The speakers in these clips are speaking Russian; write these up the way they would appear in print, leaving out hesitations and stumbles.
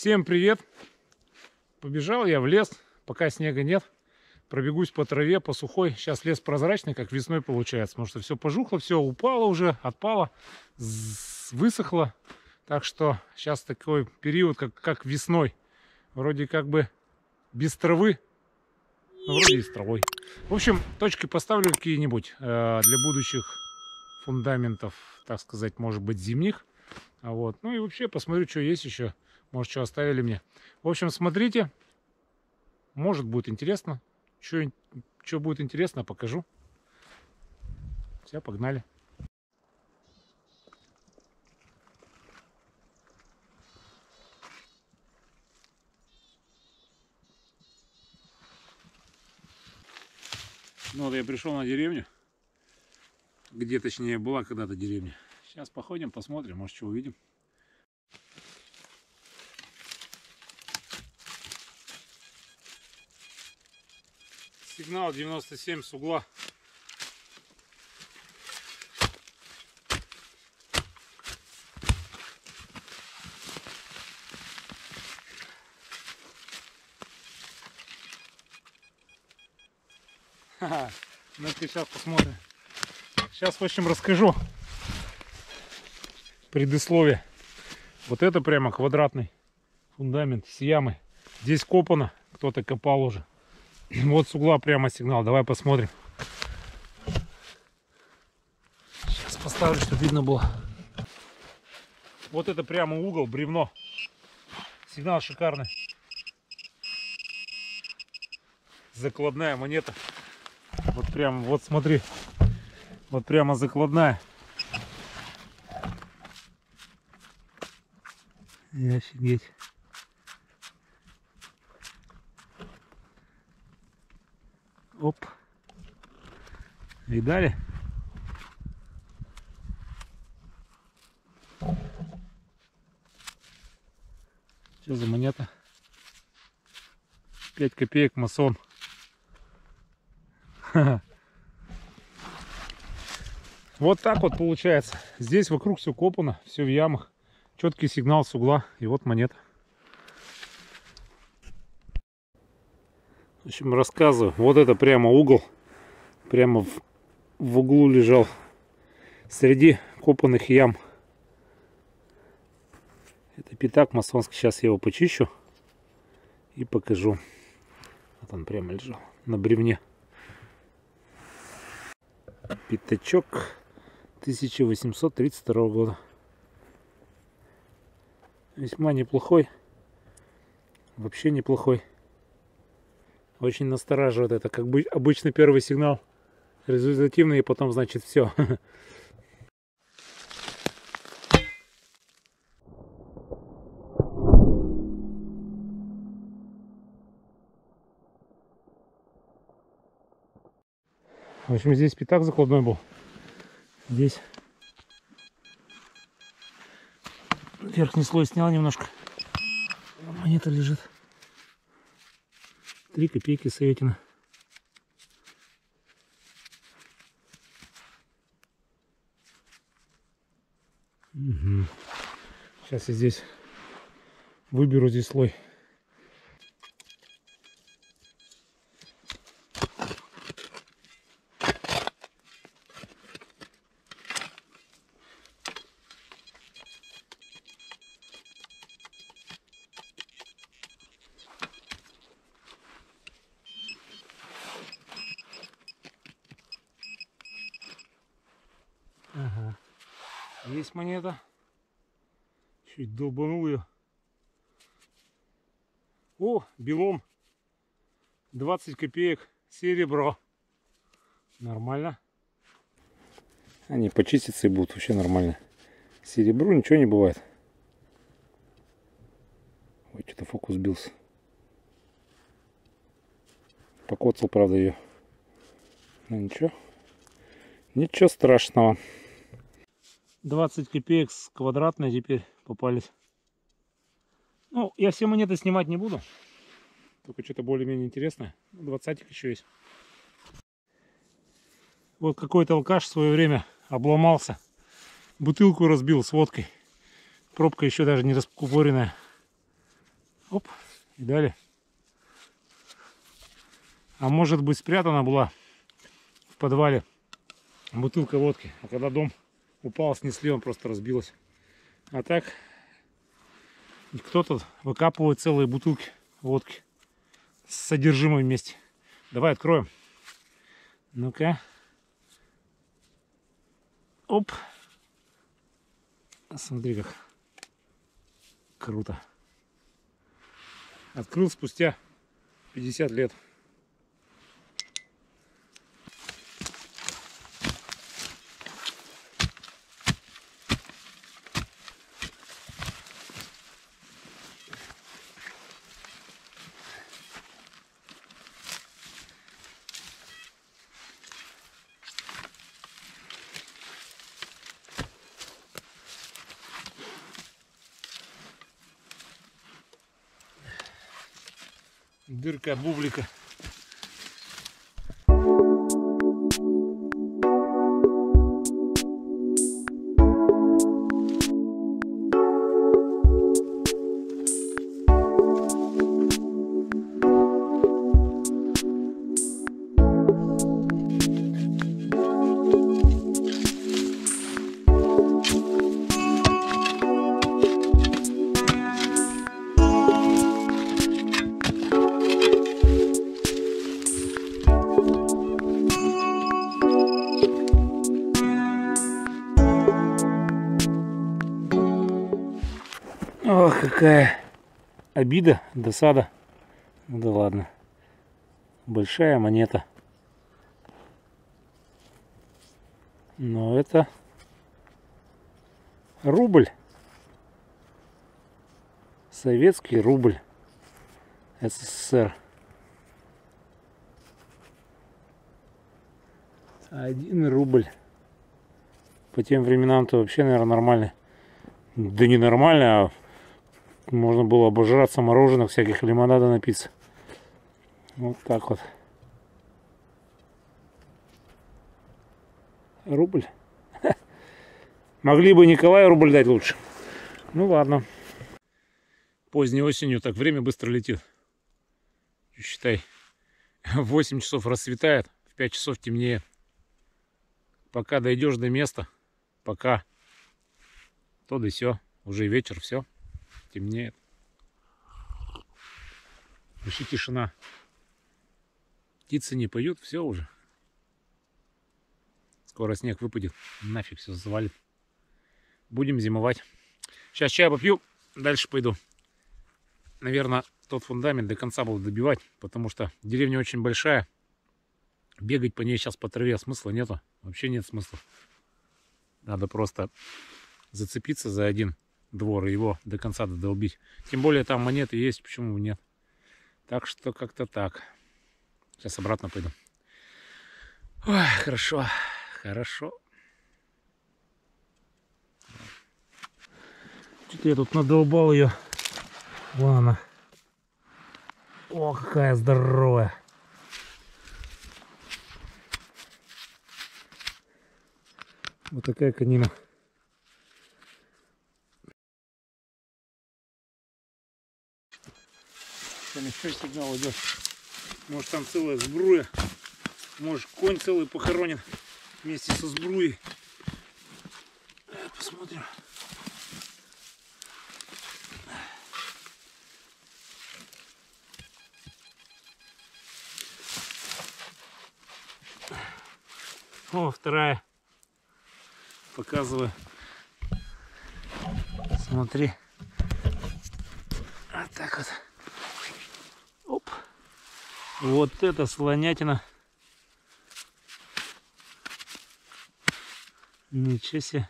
Всем привет! Побежал я в лес, пока снега нет. Пробегусь по траве, по сухой. Сейчас лес прозрачный, как весной получается. Потому что все пожухло, все упало уже, отпало, высохло. Так что сейчас такой период, как весной. Вроде как бы без травы, но вроде и с травой. В общем, точки поставлю какие-нибудь для будущих фундаментов, так сказать, может быть, зимних. Вот. Ну и вообще посмотрю, что есть еще. Может, что оставили мне. В общем, смотрите. Может, будет интересно. Что будет интересно, покажу. Все, погнали. Ну вот я пришел на деревню. Где, точнее, была когда-то деревня. Сейчас походим, посмотрим, может, что увидим. Сигнал 97 с угла. Ха-ха. Ну-ка сейчас посмотрим. Сейчас, в общем, расскажу предисловие. Вот это прямо квадратный фундамент с ямы. Здесь копано, кто-то копал уже. Вот с угла прямо сигнал. Давай посмотрим. Сейчас поставлю, чтобы видно было. Вот это прямо угол, бревно. Сигнал шикарный. Закладная монета. Вот прямо, вот смотри. Вот прямо закладная. И офигеть. Оп. Видали? Что за монета? 5 копеек масон. Вот так вот получается. Здесь вокруг все копано, все в ямах. Четкий сигнал с угла. И вот монета. В общем, рассказываю. Вот это прямо угол. Прямо в углу лежал. Среди копанных ям. Это пятак масонский. Сейчас я его почищу. И покажу. Вот он прямо лежал. На бревне. Пятачок 1832 года. Весьма неплохой. Вообще неплохой. Очень настораживает это. Как бы обычно первый сигнал результативный, и потом, значит, все. В общем, здесь пятак закладной был. Здесь верхний слой снял немножко. Монета лежит. 3 копейки советина. Угу. Сейчас я здесь выберу здесь слой. Ага. Есть монета. Чуть долбанул ее. О, белом. 20 копеек. Серебро. Нормально. Они почистятся и будут вообще нормально. Серебру ничего не бывает. Ой, что-то фокус сбился. Покоцал, правда, ее. Но ничего. Ничего страшного. 20 копеек с квадратной теперь попались. Ну, я все монеты снимать не буду. Только что-то более-менее интересное. 20 еще есть. Вот какой-то алкаш в свое время обломался. Бутылку разбил с водкой. Пробка еще даже не раскупоренная. Оп, и далее. А может быть, спрятана была в подвале бутылка водки. А когда дом упал, снесли, он просто разбилась. А так, кто-то выкапывает целые бутылки водки с содержимым вместе. Давай откроем. Ну-ка. Оп. Смотри, как круто. Открыл спустя 50 лет. Дырка от бублика. Ох, какая обида, досада. Ну да ладно. Большая монета. Но это рубль. Советский рубль. СССР. 1 рубль. По тем временам-то вообще, наверное, нормально. Да не нормально, а можно было обожраться мороженых, всяких, лимонада напиться. Вот так вот. Рубль. Могли бы Николаю рубль дать лучше. Ну ладно. Поздней осенью так время быстро летит. Считай, в 8 часов рассветает, в 5 часов темнеет. Пока дойдешь до места, пока то да сё, уже вечер, все, темнеет. Вообще тишина. Птицы не поют, все уже. Скоро снег выпадет, нафиг все завалит. Будем зимовать. Сейчас чай попью, дальше пойду. Наверное, тот фундамент до конца буду добивать, потому что деревня очень большая. Бегать по ней сейчас по траве смысла нету. Вообще нет смысла. Надо просто зацепиться за один двор и его до конца додолбить. Тем более там монеты есть, почему нет. Так что как-то так. Сейчас обратно пойду. Ой, хорошо, хорошо. Что-то я тут надолбал ее. Вон она. О, какая здоровая. Вот такая конина. Там еще сигнал идет. Может там целая сбруя. Может конь целый похоронен вместе со сбруей. Посмотрим. О, вторая. Показываю. Смотри. Вот так вот. Оп. Вот это слонятина. Ничего себе.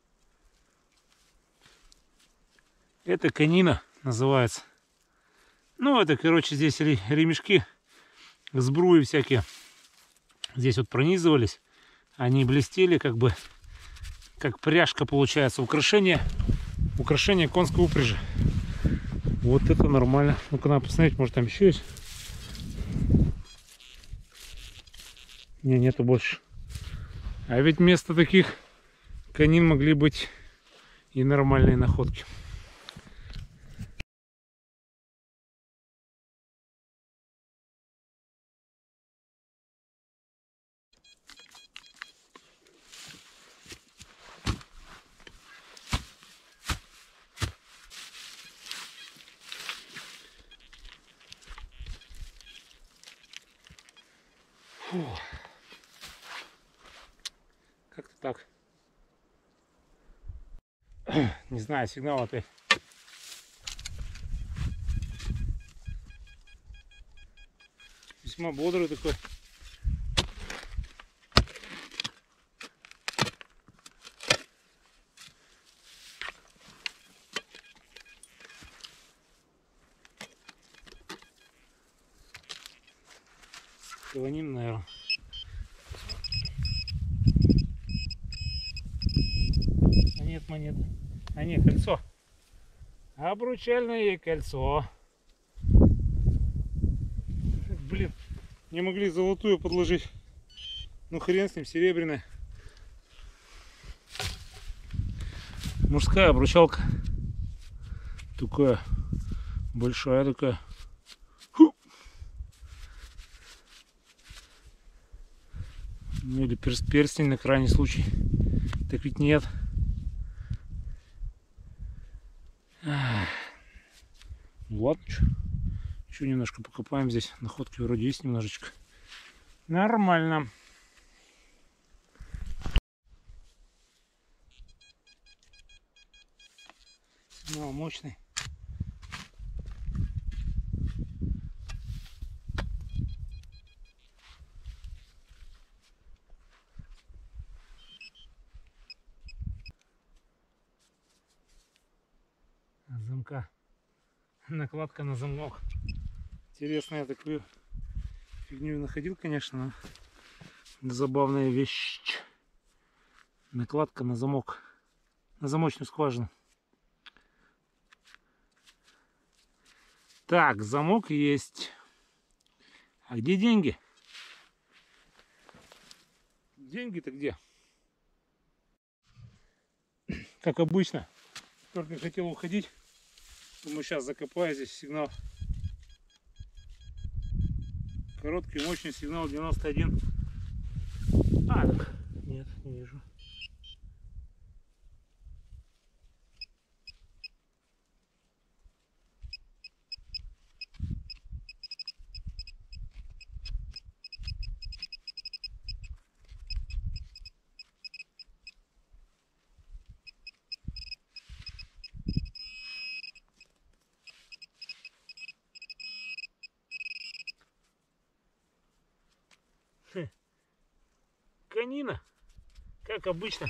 Это конина называется. Ну, это, короче, здесь ремешки, сбруи всякие. Здесь вот пронизывались. Они блестели, как бы, как пряжка получается. Украшение конской упряжи. Вот это нормально. Ну-ка, надо посмотреть, может там еще есть. Не, нету больше. А ведь вместо таких конин могли быть и нормальные находки. Фу. Как-то так. Не знаю, сигнал опять. Весьма бодрый такой. Клоним, наверное. А нет монеты. А нет, кольцо. Обручальное кольцо. Блин, не могли золотую подложить. Ну хрен с ним, серебряная. Мужская обручалка. Такая большая такая. Фу. Ну или перстень на крайний случай. Так ведь нет. Ну ладно, еще немножко покопаем здесь. Находки вроде есть немножечко. Нормально. Сигнал мощный. Замка. Накладка на замок. Интересно, я такую фигню находил, конечно, но забавная вещь. Накладка на замок, на замочную скважину. Так, замок есть. А где деньги? Деньги-то где? Как обычно, только хотел уходить. Думаю, сейчас закопаю здесь сигнал. Короткий, мощный сигнал 91. А, так, нет, не вижу. Конина, как обычно.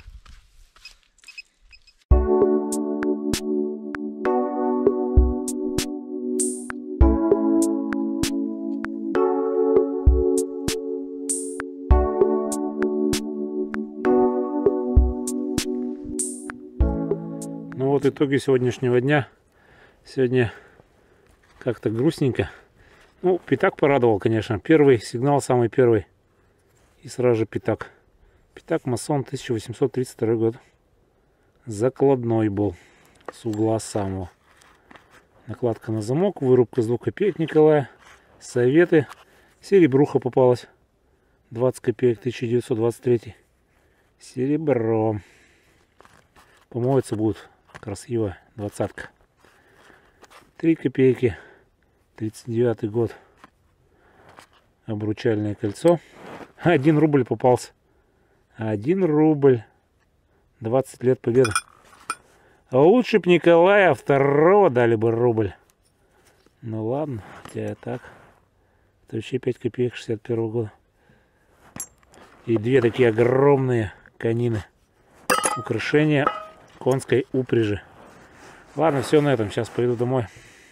Ну вот итоги сегодняшнего дня. Сегодня как-то грустненько. Ну, пятак порадовал, конечно. Первый сигнал, самый первый. И сразу же пятак. Пятак масон 1832 год. Закладной был. С угла самого. Накладка на замок. Вырубка с 2 копеек Николая. Советы. Серебруха попалась. 20 копеек 1923. Серебро. Помоется будет красиво. 20-ка. 3 копейки. 39 год. Обручальное кольцо. 1 рубль попался. 1 рубль. 20 лет победы. А лучше б Николая II дали бы рубль. Ну ладно, хотя так. Это вообще 5 копеек 61 года. И 2 такие огромные конины. Украшения конской упряжи. Ладно, все на этом. Сейчас пойду домой.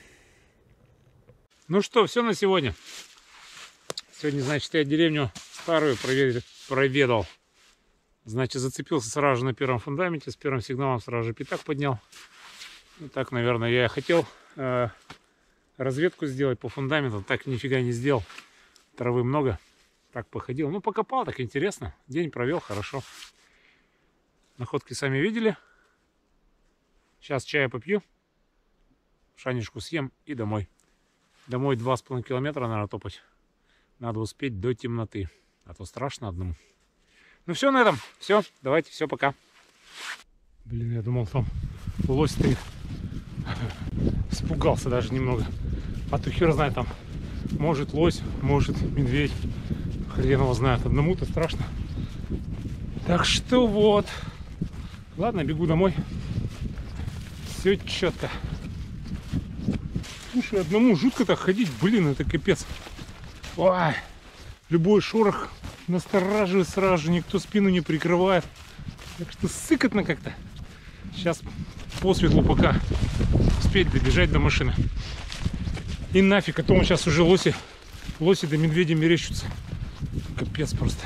Ну что, все на сегодня. Сегодня, значит, я деревню старую проведал. Значит, зацепился сразу же на первом фундаменте. С первым сигналом сразу же пятак поднял. Ну, так, наверное, я хотел разведку сделать по фундаменту. Так нифига не сделал. Травы много. Так походил. Ну, покопал, так интересно. День провел, хорошо. Находки сами видели. Сейчас чая попью. Шанишку съем и домой. Домой 2,5 километра надо топать. Надо успеть до темноты. А то страшно одному. Ну все на этом. Все. Давайте. Все, пока. Блин, я думал, там лось стоит. Испугался даже немного. А то хер знает там. Может лось, может медведь. хрен его знает, одному-то страшно. Так что вот. Ладно, бегу домой. Все четко. Слушай, одному жутко так ходить, блин, это капец. Ой, любой шорох настораживает сразу же, никто спину не прикрывает. Так что сыкотно как-то. Сейчас по светлу пока успеть добежать до машины. И нафиг, а то сейчас уже лоси да медведи мерещутся. Капец просто.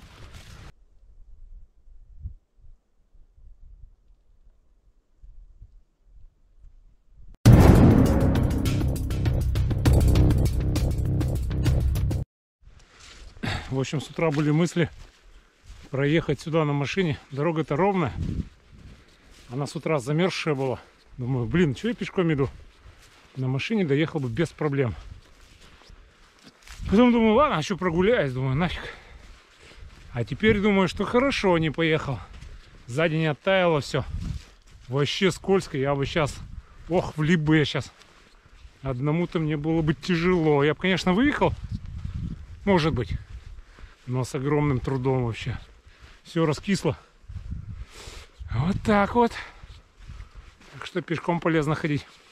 В общем, с утра были мысли проехать сюда на машине. Дорога-то ровная. Она с утра замерзшая была. Думаю, блин, что я пешком иду? На машине доехал бы без проблем. Потом думаю, ладно, еще прогуляюсь. Думаю, нафиг. А теперь думаю, что хорошо не поехал. Сзади не оттаяло все. Вообще скользко. Я бы сейчас... Ох, влип бы я сейчас. Одному-то мне было бы тяжело. Я бы, конечно, выехал. Может быть. Но с огромным трудом вообще. Все раскисло. Вот так вот. Так что пешком полезно ходить.